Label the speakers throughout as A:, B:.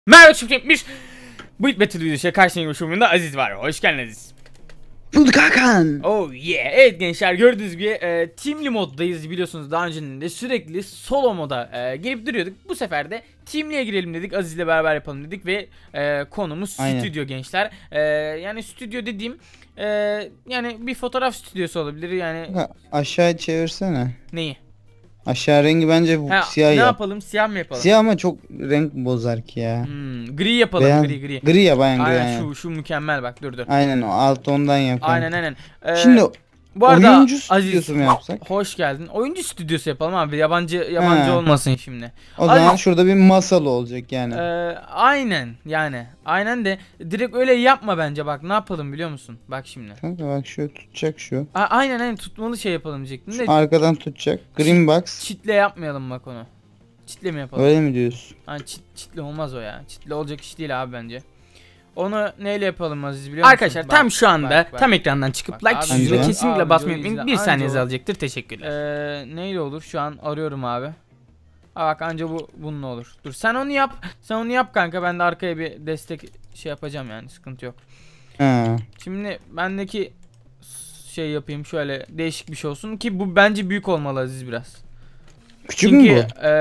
A: Merhaba çiftlikmiş. Bu Battle videoya karşınızda görüşümünde Aziz var. Hoş geldiniz.
B: Bulduk Hakan.
A: Oh yeah. Evet gençler, gördüğünüz gibi teamli moddayız, biliyorsunuz. Daha önce de sürekli solo moda girip duruyorduk. Bu sefer de teamliye girelim dedik. Aziz'le beraber yapalım dedik ve konumuz
B: Aynen.
A: stüdyo gençler. Yani stüdyo dediğim yani bir fotoğraf stüdyosu olabilir yani.
B: Aşağı çevirsene.
A: Neyi?
B: Aşağı rengi bence bu siyah
A: ne
B: yap.
A: yapalım? Siyah mı yapalım?
B: Siyah ama çok renk bozar ki ya.
A: Gri yapalım.
B: Beyaz.
A: Gri.
B: Gri yap aynen gri.
A: Aynen, şu mükemmel, bak dur.
B: Aynen o alt ondan yap.
A: Aynen.
B: Şimdi
A: Bu arada
B: oyuncu
A: Aziz,
B: stüdyosu mu yapsak?
A: hoş geldin. Oyuncu stüdyosu yapalım abi. Yabancı olmasın şimdi.
B: O zaman şurada bir masalı olacak yani.
A: Aynen yani. Aynen de direkt öyle yapma bence. Bak ne yapalım biliyor musun? Bak şimdi.
B: Kanka bak şu tutacak şu.
A: Aynen tutmalı şey yapalım diyecektim de.
B: Arkadan tutacak. Green box.
A: Çitle yapmayalım bak onu. Çitle mi yapalım?
B: Öyle mi diyorsun?
A: Hani çitle olmaz o ya. Çitle olacak iş değil abi bence. Onu neyle yapalım Aziz, biliyor musun? Arkadaşlar tam şu anda tam ekrandan çıkıp like tuşuna
B: abi,
A: kesinlikle
B: abi,
A: basmayı unutmayın. Bir saniyenizi alacaktır. Teşekkürler. Neyle olur? Şu an arıyorum abi. Bak anca bununla olur. Dur sen onu yap. Sen onu yap kanka. Ben de arkaya bir destek şey yapacağım yani. Sıkıntı yok.
B: Ha.
A: Şimdi bendeki şey yapayım. Şöyle değişik bir şey olsun ki bu bence büyük olmalı Aziz biraz.
B: Küçük mü bu?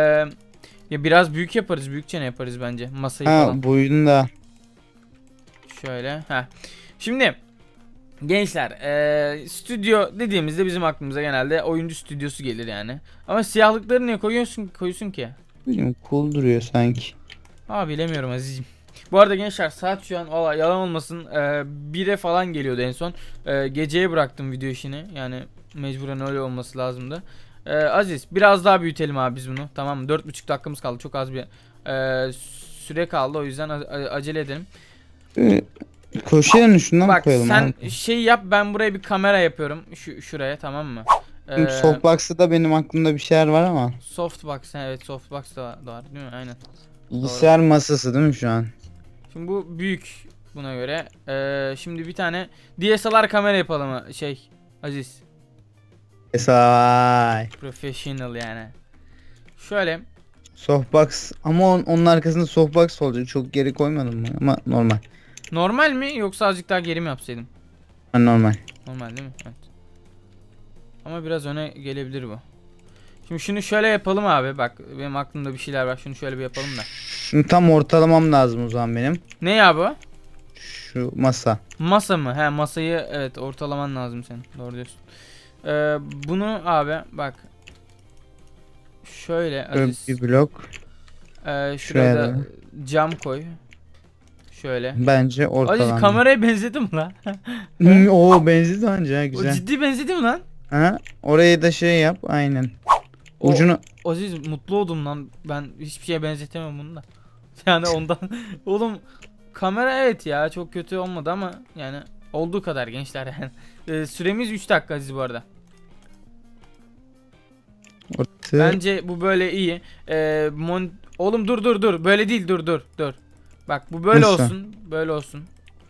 A: Ya biraz büyük yaparız. Büyükçe ne yaparız bence. Masayı
B: Ha
A: falan.
B: boyunda.
A: Şöyle. Şimdi gençler, stüdyo dediğimizde bizim aklımıza genelde oyuncu stüdyosu gelir yani. Ama siyahlıkları niye koyuyorsun ki?
B: Bilmiyorum, cool duruyor sanki.
A: Bilemiyorum Aziz'im. Bu arada gençler, saat şu an valla yalan olmasın 1'e falan geliyordu en son. Geceye bıraktım video işini. Yani mecburen öyle olması lazımdı. Aziz biraz daha büyütelim abi biz bunu. Tamam mı? 4,5 dakikamız kaldı. Çok az bir süre kaldı. O yüzden acele edelim.
B: Köşeye şundan
A: Bak
B: koyalım
A: sen
B: abi.
A: şey yap, ben buraya bir kamera yapıyorum şuraya, tamam mı?
B: Softbox'ta da benim aklımda bir şeyler var ama.
A: Softbox, evet, softbox da var değil mi? Aynen.
B: Bilgisayar masası değil mi şu an?
A: Şimdi bu büyük buna göre. Şimdi bir tane DSLR kamera yapalım Aziz.
B: Vay.
A: Professional yani. Şöyle.
B: Softbox ama onun arkasında softbox olacak. Çok geri koymadım mı? Ama normal.
A: Normal mi yoksa azıcık daha geri mi yapsaydım?
B: Normal.
A: Normal değil mi? Evet. Ama biraz öne gelebilir bu. Şimdi şunu şöyle yapalım abi. Bak benim aklımda bir şeyler var. Şunu şöyle bir yapalım da.
B: Şunu tam ortalamam lazım o zaman benim.
A: Ne ya bu?
B: Şu masa.
A: Masa mı? He, masayı evet ortalaman lazım senin. Doğru diyorsun. Bunu abi bak. Şöyle Aziz.
B: Bir blok.
A: Şuraya da
B: da.
A: cam koy. Şöyle.
B: Bence ortalamam.
A: Aziz kameraya benzedim lan.
B: Oo benzedi anca ha,
A: O
B: güzel.
A: ciddi benzedi mi lan?
B: Ha? Orayı da şey yap aynen. Ucunu.
A: Aziz mutlu oldum lan. Ben hiçbir şeye benzetemem bunu da. Yani ondan. Oğlum kamera evet ya çok kötü olmadı ama yani olduğu kadar gençler yani. Süremiz 3 dakika Aziz bu arada.
B: Ortası.
A: Bence bu böyle iyi. Oğlum dur. Böyle değil, dur. Bak bu böyle
B: Nasıl?
A: olsun. Böyle olsun.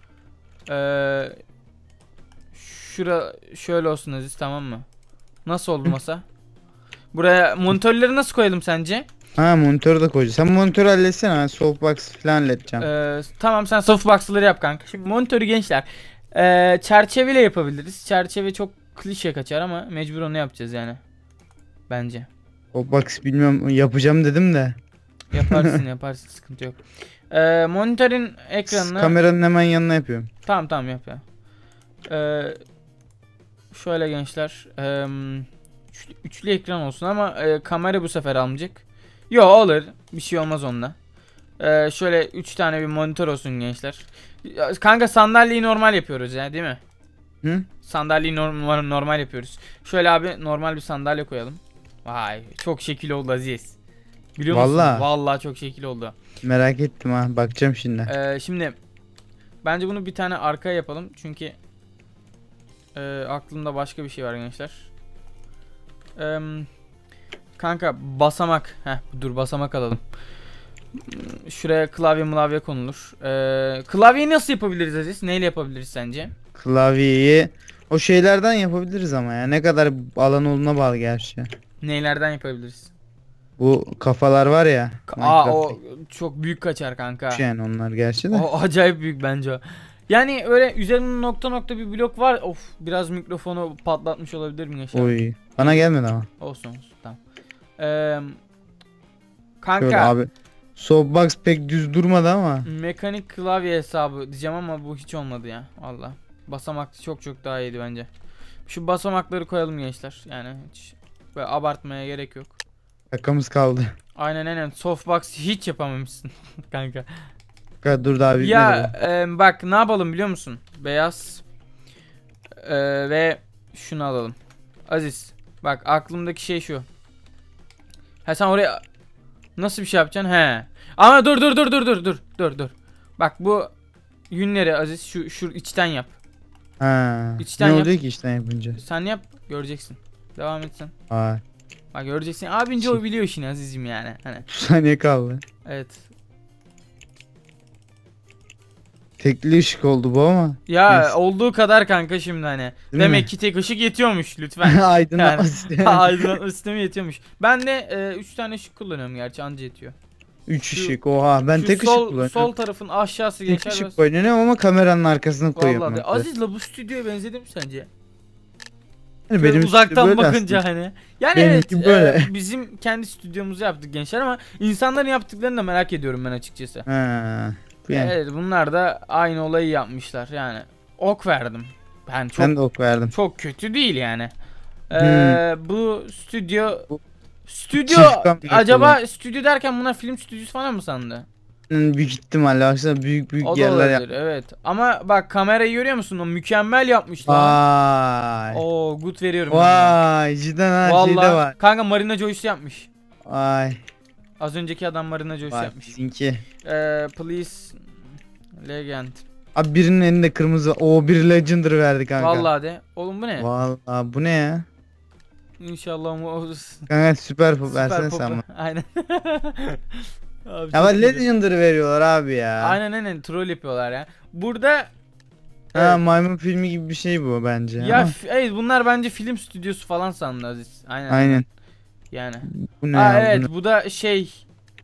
A: Şura şöyle olsun Aziz, tamam mı? Nasıl oldu masa? Buraya monitörleri nasıl koyalım sence?
B: Ha monitörü de koyacağız. Sen monitörü halletsene, ben softbox falan halledeceğim.
A: Tamam, sen softbox'ları yap kanka. Şimdi monitörü gençler çerçeveyle yapabiliriz. Çerçeve çok klişe kaçar ama mecbur onu yapacağız yani. Bence.
B: Softbox bilmiyorum, yapacağım dedim de.
A: Yaparsın sıkıntı yok. Monitörün ekranını
B: Kameranın hemen yanına yapıyorum.
A: tamam yap ya. Şöyle gençler üçlü ekran olsun ama kamera bu sefer almayacak. Yo olur, bir şey olmaz onunla. Şöyle 3 tane bir monitör olsun gençler. Kanka sandalyeyi normal yapıyoruz ya, değil mi?
B: Hı?
A: Sandalyeyi normal yapıyoruz. Şöyle abi normal bir sandalye koyalım. Vay çok şekil oldu Aziz. Biliyor musun? Vallahi çok şekil oldu.
B: Merak ettim ha, bakacağım şimdi.
A: Şimdi bence bunu bir tane arkaya yapalım çünkü aklımda başka bir şey var gençler. Kanka basamak. Dur basamak alalım. Şuraya klavye konulur. Klavyeyi nasıl yapabiliriz Aziz? Neyle yapabiliriz sence?
B: Klavyeyi o şeylerden yapabiliriz ama ya, ne kadar alan olduğuna bağlı gerçi.
A: Neylerden yapabiliriz?
B: Bu kafalar var ya.
A: O çok büyük kaçar kanka.
B: Minecraft'taki yani onlar gerçi de.
A: O acayip büyük bence o. Yani öyle üzerinde nokta nokta bir blok var. Of, biraz mikrofonu patlatmış olabilirim yaşar.
B: Oy. Bana gelmedi ama.
A: Olsun tamam.
B: Şöyle
A: Kanka
B: abi. Softbox pek düz durmadı ama.
A: mekanik klavye hesabı diyeceğim ama bu hiç olmadı ya. Valla. Basamak çok daha iyiydi bence. Şu basamakları koyalım gençler. Yani hiç böyle abartmaya gerek yok.
B: Dakikamız kaldı.
A: Aynen softbox hiç yapamamışsın kanka.
B: Dur daha bitmedi
A: Ya
B: bu.
A: bak ne yapalım biliyor musun? Beyaz ve şunu alalım. Aziz bak aklımdaki şey şu. Ha sen oraya nasıl bir şey yapacaksın? He. Ama dur. Bak bu yünleri Aziz şu içten yap.
B: Ha.
A: İçten
B: ne
A: yap.
B: oluyor ki içten yapınca?
A: Sen yap göreceksin. Devam et sen.
B: Aa.
A: Bak göreceksin. Abince o biliyor işini Aziz'im yani. Hani.
B: 3 saniye kaldı.
A: Evet.
B: Tekli ışık oldu bu ama.
A: Ya
B: Neyse.
A: olduğu kadar kanka şimdi hani.
B: Değil
A: Demek
B: mi?
A: ki tek ışık yetiyormuş lütfen.
B: Aydınlatma
A: Yani.
B: sistemi.
A: Aydınlatma sistemi yetiyormuş. Ben de 3 tane ışık kullanıyorum gerçi anca yetiyor.
B: 3
A: Şu-
B: ışık oha ben
A: Şu
B: tek ışık kullanıyorum.
A: sol tarafın aşağısı
B: Tek
A: geçer.
B: ışık kullanıyorum ama kameranın arkasına koyuyorum.
A: Vallahi de.
B: ben de.
A: Aziz'le bu stüdyoya benzedim sence?
B: Yani
A: Şöyle
B: benim
A: uzaktan
B: böyle
A: bakınca
B: aslında.
A: hani. Yani
B: Benimki
A: evet
B: böyle.
A: bizim kendi stüdyomuzu yaptık gençler ama insanların yaptıklarını da merak ediyorum ben açıkçası.
B: Ha. Bu yani.
A: Evet bunlar da aynı olayı yapmışlar yani. Ok verdim. Ben
B: Ben de ok verdim.
A: çok kötü değil yani. Bu stüdyo
B: Bu-
A: stüdyo
B: Çift kamera
A: acaba stüdyo derken bunlar film stüdyosu falan mı sandı?
B: Büyük ihtimalle aslında büyük
A: O da
B: yerler
A: olabilir evet. Ama bak kamerayı görüyor musun? O mükemmel yapmışlar.
B: Vay.
A: Oo good veriyorum. ben buna.
B: Vay cidden her şeyde
A: Vallahi
B: var.
A: kanka Marina Joyce yapmış.
B: Vay.
A: Az önceki adam Marina Joyce
B: Vay
A: yapmış.
B: bizimki.
A: Please Legend.
B: Abi birinin elinde kırmızı. O bir Legendary verdi kanka.
A: Vallahi de. Oğlum bu ne?
B: Vallahi bu ne ya?
A: İnşallah mu
B: Kanka süper pop
A: Süper
B: versene
A: Pop.
B: sen bana.
A: Aynen. Abi
B: Ya bak
A: çok iyi.
B: Legendary veriyorlar abi ya.
A: Aynen troll yapıyorlar ya. Burada
B: Ha
A: evet.
B: maymun filmi gibi bir şey bu bence.
A: Ya
B: ama.
A: evet bunlar bence film stüdyosu falan sandı Aziz. Aynen.
B: Aynen.
A: Yani.
B: Bu ne
A: Aa
B: ya?
A: evet
B: Bu
A: bu da şey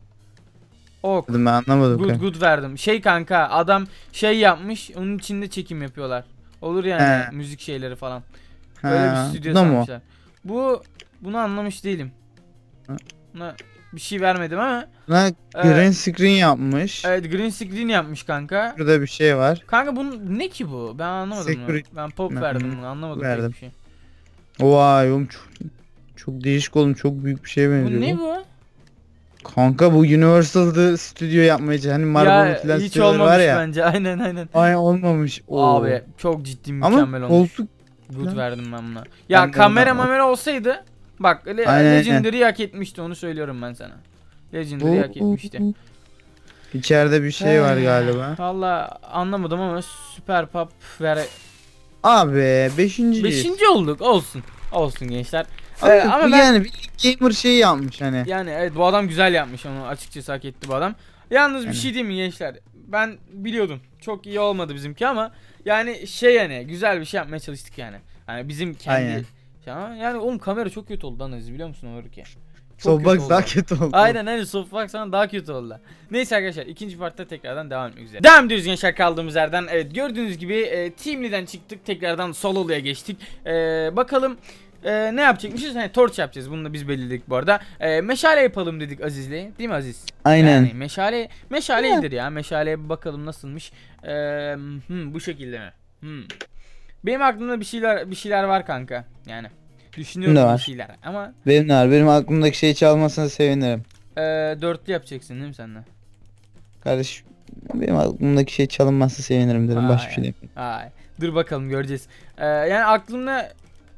A: ok.
B: ne? Ben anlamadım.
A: Good
B: kanka.
A: good verdim. Şey kanka adam şey yapmış onun içinde çekim yapıyorlar. Olur yani
B: He.
A: müzik şeyleri falan.
B: Ha,
A: Öyle bir stüdyo
B: bu da mı o?
A: sanmışlar. Bunu anlamış değilim.
B: Ha.
A: Buna bir şey vermedim ama
B: Buna green screen yapmış.
A: evet green screen yapmış kanka.
B: Burada bir şey var.
A: Kanka bunun ne ki bu? Ben anlamadım bunu.
B: Security-
A: Ben pop
B: Ben-
A: verdim bunu anlamadım
B: verdim.
A: pek bir şey.
B: Vay oğlum çok değişik oğlum çok büyük bir şeye
A: Bu
B: benziyor.
A: ne bu?
B: Kanka bu Universal'da stüdyo yapmaya hani Marvel'ın
A: Ya
B: filan
A: hiç
B: stüdyoları
A: olmamış
B: var ya.
A: bence aynen.
B: Ay olmamış. Oo.
A: Abi çok ciddi mükemmel
B: Ama
A: olmuş.
B: koltuk
A: Good
B: lan.
A: verdim ben buna. Ya
B: Ben de
A: kamera
B: buna-
A: mamera olsaydı bak
B: Aynen.
A: Legendary hak etmişti onu söylüyorum ben sana. Legendary hak etmişti.
B: İçeride bir şey var galiba.
A: Valla anlamadım ama süper pop ver.
B: Abi 5.
A: Beşinci olduk olsun. Olsun gençler.
B: Abi,
A: Ama
B: bu
A: ben
B: yani bir gamer şeyi yapmış hani.
A: yani evet bu adam güzel yapmış onu açıkçası hak etti bu adam. Yalnız bir
B: Yani.
A: şey diyeyim mi gençler? Ben biliyordum. Çok iyi olmadı bizimki ama yani şey yani güzel bir şey yapmaya çalıştık yani. Hani bizim kendi
B: Aynen.
A: yani oğlum kamera çok kötü oldu lan Aziz biliyor musun o ki?
B: Softbox daha kötü oldu.
A: Aynen softbox sana daha kötü oldu. Neyse arkadaşlar ikinci partta tekrardan devam etmek üzere. Devam ediyoruz gençler kaldığımız yerden. Evet gördüğünüz gibi Teamly'den çıktık tekrardan Solo'ya geçtik. Bakalım ne yapacakmışız? Hani torch yapacağız. Bunu da biz belirledik bu arada. Meşale yapalım dedik Aziz'le. Değil mi Aziz?
B: Aynen.
A: Yani meşale iyidir ya. Meşaleye bir bakalım nasılmış. Bu şekilde mi? Benim aklımda bir şeyler var kanka. Yani düşünüyorum
B: Ne
A: bir
B: var?
A: şeyler ama
B: Benim de var. Benim aklımdaki şeyi çalmasına sevinirim.
A: dörtlü yapacaksın değil mi sen de?
B: Kardeş benim aklımdaki şey çalınmazsa sevinirim dedim. Başka bir şey
A: Ay,
B: demiyorum.
A: ay. Dur bakalım göreceğiz. Yani aklımda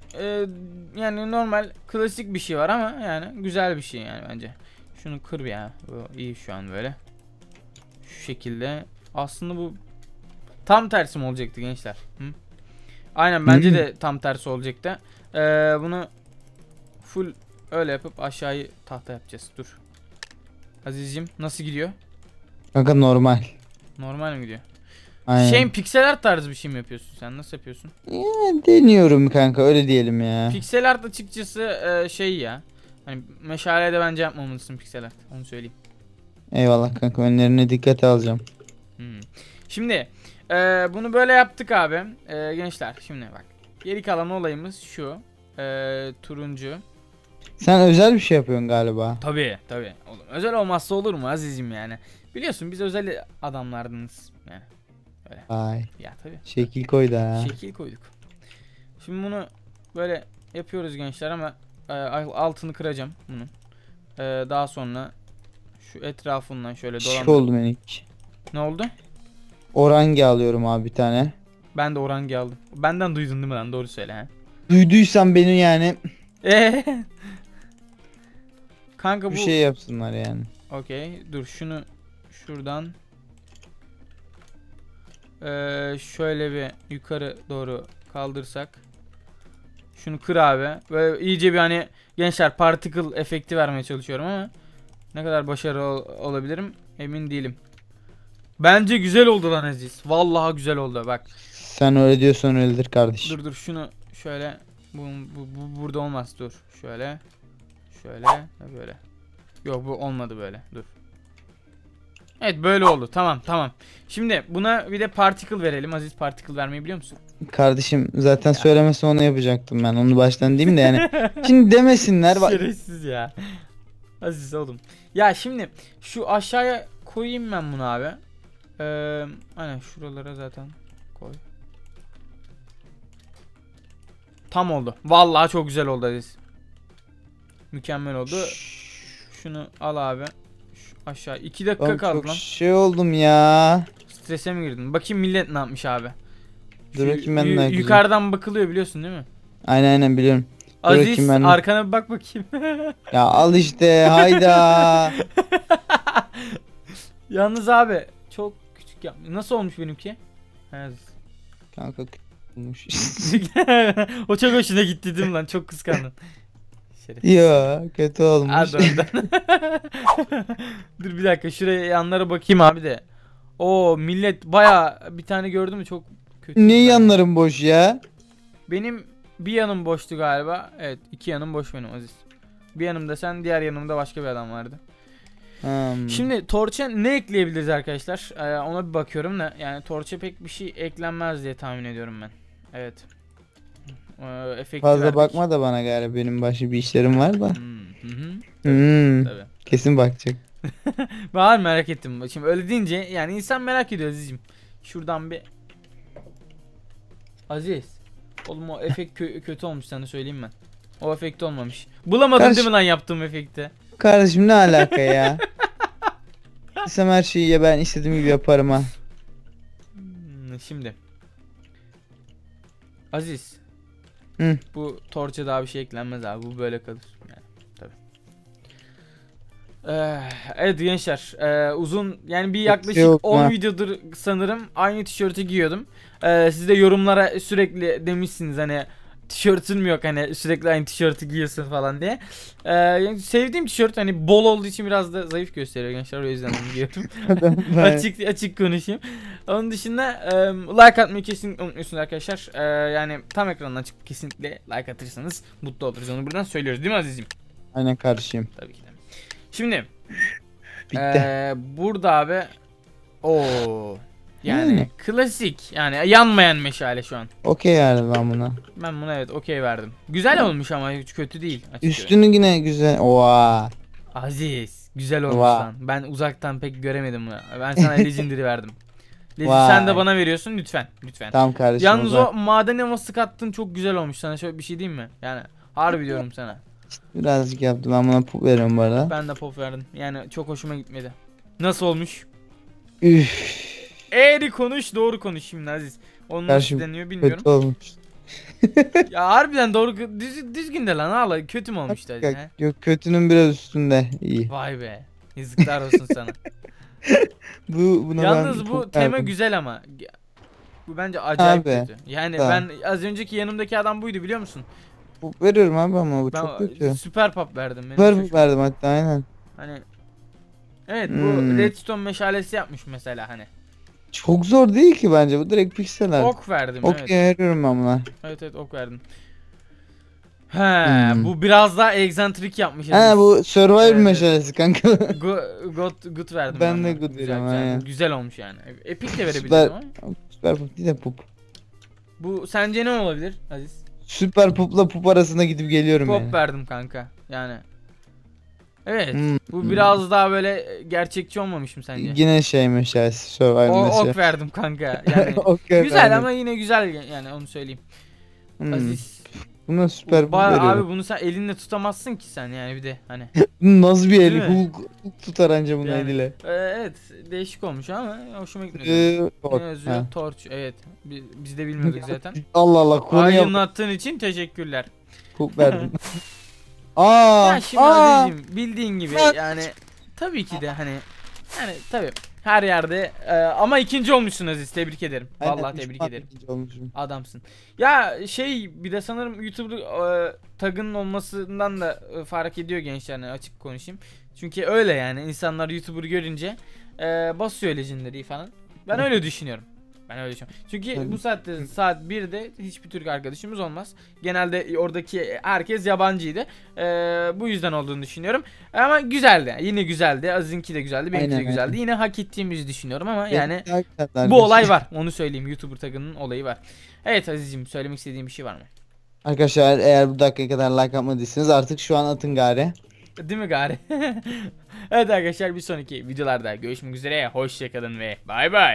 A: yani normal klasik bir şey var ama yani güzel bir şey yani bence. Şunu kır bir ya. Bu iyi şu an böyle. Şu şekilde. Aslında bu tam tersi mi olacaktı gençler? Hı? Aynen bence de tam tersi olacaktı. Bunu full öyle yapıp aşağıyı tahta yapacağız. Dur. Azizciğim nasıl gidiyor?
B: Kanka normal.
A: Normal mi gidiyor?
B: Aynen.
A: Şey pixel art tarzı bir şey mi yapıyorsun sen? Nasıl yapıyorsun?
B: Ya, deniyorum kanka öyle diyelim ya.
A: Pixel art açıkçası şey ya. Hani meşale de bence yapmamalısın piksel art. Onu söyleyeyim.
B: Eyvallah kanka, önlerine dikkate alacağım.
A: Hmm. Şimdi bunu böyle yaptık abi. Gençler şimdi bak. Geri kalan olayımız şu. Turuncu.
B: Sen özel bir şey yapıyorsun galiba.
A: Tabii tabii. Oğlum, özel olmazsa olur mu azizim yani. Biliyorsun biz özel adamlardınız. Yani öyle.
B: Vay.
A: Ya tabii.
B: Şekil koydu ha.
A: Şekil koyduk. Şimdi bunu böyle yapıyoruz gençler ama altını kıracağım bunun. Daha sonra şu etrafından şöyle
B: Şık
A: dolandırıp.
B: oldu Menik.
A: Ne oldu?
B: Orange alıyorum abi bir tane.
A: Ben de orange aldım. Benden duydun değil mi lan? Doğru söyle ha.
B: Duyduysan beni yani
A: Kanka bu
B: bir şey yapsınlar yani.
A: okey. Dur şunu şuradan şöyle bir yukarı doğru kaldırsak. Şunu kır abi. Böyle iyice bir hani gençler particle efekti vermeye çalışıyorum ama ne kadar başarılı olabilirim emin değilim. Bence güzel oldu lan Aziz. Vallahi güzel oldu bak.
B: Sen öyle diyorsan öyledir kardeşim.
A: Dur şunu şöyle bu burada olmaz dur. Şöyle böyle. Yok bu olmadı böyle. Dur. Evet böyle oldu. Tamam. Şimdi buna bir de particle verelim. Aziz particle vermeyi biliyor musun?
B: Kardeşim zaten söylemesi onu yapacaktım ben. Onu baştan diyeyim de yani. Şimdi demesinler.
A: Şerefsiz ya. Aziz oğlum. Ya şimdi şu aşağıya koyayım ben bunu abi. Aynen şuralara zaten koy. Tam oldu. Vallahi çok güzel oldu Aziz. Mükemmel oldu. Şunu al abi. Şu aşağı 2 dakika
B: Oğlum
A: kaldı
B: çok
A: lan.
B: şey oldum ya.
A: Strese mi girdin? Bakayım millet ne yapmış abi.
B: Dur bakayım ben de bakacağım.
A: Yukarıdan bakılıyor biliyorsun değil mi?
B: Aynen biliyorum. Dur
A: Aziz
B: bakayım ben de.
A: arkana bir bak bakayım.
B: Ya al işte hayda.
A: Yalnız abi çok küçük yapmış. Nasıl olmuş benimki? Aziz.
B: Kanka olmuş.
A: O çok hoşuna gitti değil mi lan? Çok kıskandın. Şeref.
B: Ya kötü olmuş.
A: Hadi oradan. Dur bir dakika şuraya yanlara bakayım abi de. O millet baya bir tane gördün mü çok kötü.
B: Ne yanlarım boş ya?
A: Benim bir yanım boştu galiba. Evet 2 yanım boş benim Aziz. Bir yanımda sen, diğer yanımda başka bir adam vardı. Şimdi torch'a ne ekleyebiliriz arkadaşlar? Ona bir bakıyorum da yani torch'a pek bir şey eklenmez diye tahmin ediyorum ben. Evet. Efekti
B: Fazla
A: verdik.
B: bakma da bana galiba, benim başka bir işlerim var da.
A: Tabii.
B: Kesin bakacak.
A: Ben merak ettim. Şimdi öyle deyince yani insan merak ediyor Aziz'im. Şuradan bir Aziz. Oğlum o efekt kötü olmuş sana söyleyeyim ben. O efekt olmamış. Bulamadın değil mi lan yaptığım efekti?
B: Kardeşim ne alaka ya? İstem her şeyi ya, ben istediğim gibi yaparım ha.
A: Şimdi Aziz.
B: Hı.
A: Bu torça daha bir şey eklenmez abi. Bu böyle kalır. Yani tabii. Evet gençler. Uzun yani bir yaklaşık 10 videodur sanırım aynı tişörtü giyiyordum. Siz de yorumlara sürekli demişsiniz hani tişörtün mü yok hani sürekli aynı tişörtü giyiyorsun falan diye. Yani sevdiğim tişört hani bol olduğu için biraz da zayıf gösteriyor gençler, o yüzden onu giyiyorum. açık konuşayım. Onun dışında like atmayı kesinlikle unutmuyorsunuz arkadaşlar. Yani tam ekrandan çıkıp kesinlikle like atırsanız mutlu oluruz, onu buradan söylüyoruz değil mi Aziz'im?
B: Aynen kardeşim.
A: Tabii ki de. Şimdi
B: Bitti.
A: burada abi yani klasik yani yanmayan meşale şu an.
B: Okey yani ben buna.
A: Ben buna evet okey verdim. Güzel olmuş ama hiç kötü değil.
B: Üstünü yine güzel. Oha.
A: Aziz güzel olmuş
B: Vay.
A: lan. Ben uzaktan pek göremedim bunu. Ben sana Legendary verdim.
B: Vay.
A: Sen de bana veriyorsun lütfen.
B: Tamam kardeşim.
A: Yalnız o maden elması kattın çok güzel olmuş. Sana şöyle bir şey diyeyim mi? Yani harbi diyorum sana.
B: Birazcık yaptım, ben buna pop veriyorum bu arada.
A: Ben de pop verdim. Yani çok hoşuma gitmedi. Nasıl olmuş?
B: Üff.
A: Eğri konuş, doğru konuş şimdi Aziz. Onun nasıl deniyor bilmiyorum.
B: Kötü olmuş.
A: Ya harbiden doğru düzgün de lan hala kötü mü olmuş Aziz?
B: Yok, kötünün biraz üstünde. İyi.
A: Vay be. Yazıklar olsun sana.
B: Buna
A: Yalnız
B: ben
A: bu
B: pop
A: tema
B: verdim.
A: güzel ama. Bu bence acayip
B: Abi,
A: kötü. Yani
B: tamam.
A: ben az önceki yanımdaki adam buydu biliyor musun?
B: Pop veriyorum abi ama bu
A: Ben
B: çok kötü.
A: süper pop verdim. Benim
B: Süper
A: çok
B: pop verdim hatta, aynen.
A: Hani evet bu redstone meşalesi yapmış mesela hani.
B: Çok zor değil ki bence, bu direkt pikseller.
A: Ok verdim
B: Ok
A: evet.
B: veriyorum ben buna.
A: Evet ok verdim. He, bu biraz daha egzantrik yapmış.
B: Ha bu Survivor
A: Evet, evet.
B: meşalesi kanka.
A: Good verdim
B: Ben de
A: ona.
B: good
A: Güzel,
B: veriyorum,
A: güzel.
B: aynen.
A: Güzel olmuş yani. Epic de verebilirim
B: Süper.
A: ama.
B: Süper pup değil de pup.
A: Bu sence ne olabilir Aziz?
B: Süper pupla pup arasında gidip geliyorum
A: Pop
B: yani.
A: verdim kanka. Yani. Evet. Bu
B: Hmm.
A: biraz daha böyle gerçekçi olmamış mı sence?
B: Yine şey meşalesi. Survivor
A: Ok
B: meşalesi.
A: verdim kanka. Yani
B: Okay,
A: güzel
B: aynen.
A: ama yine güzel yani onu söyleyeyim. Aziz.
B: Buna süper pup
A: Abi
B: veriyorum.
A: bunu sen elinle tutamazsın ki sen yani bir de hani.
B: Nasıl bir
A: Değil
B: eli?
A: mi?
B: Hulk tutar anca bunu
A: Yani,
B: eliyle.
A: evet değişik olmuş ama hoşuma gitmedi.
B: Torch,
A: Ne yazıyor?
B: ha.
A: Torch. Evet. Biz de bilmiyorduk zaten.
B: Allah Allah konuya
A: Aydınlattığın için teşekkürler.
B: pup verdim. Aa,
A: Ya şimdi Aziz'cim bildiğin gibi yani tabii ki de hani yani tabii her yerde ama ikinci olmuşsun Aziz, tebrik ederim. Vallahi tebrik ederim.
B: Olmuşum.
A: Adamsın. Ya şey bir de sanırım YouTube tagının olmasından da fark ediyor gençler, hani açık konuşayım. Çünkü öyle yani insanlar YouTuber görünce basıyor Legendary'i falan. Ben öyle düşünüyorum. Ben öyle düşünüyorum. Çünkü
B: Tabii.
A: bu saatte saat 1'de hiçbir Türk arkadaşımız olmaz. Genelde oradaki herkes yabancıydı. Bu yüzden olduğunu düşünüyorum. Ama güzeldi. Yine güzeldi. Aziz'inki de güzeldi. Benimki de
B: Aynen,
A: güzeldi.
B: aynen.
A: Yine hak ettiğimizi düşünüyorum ama yani
B: Hakikaten
A: bu olay var. Onu söyleyeyim. YouTuber tagının olayı var. Evet Aziz'cim, söylemek istediğim bir şey var mı?
B: Arkadaşlar eğer bu dakikaya kadar like atmadıysanız artık şu an atın gari.
A: Değil mi gari? Evet arkadaşlar, bir sonraki videolarda görüşmek üzere. Hoşçakalın ve bay bay.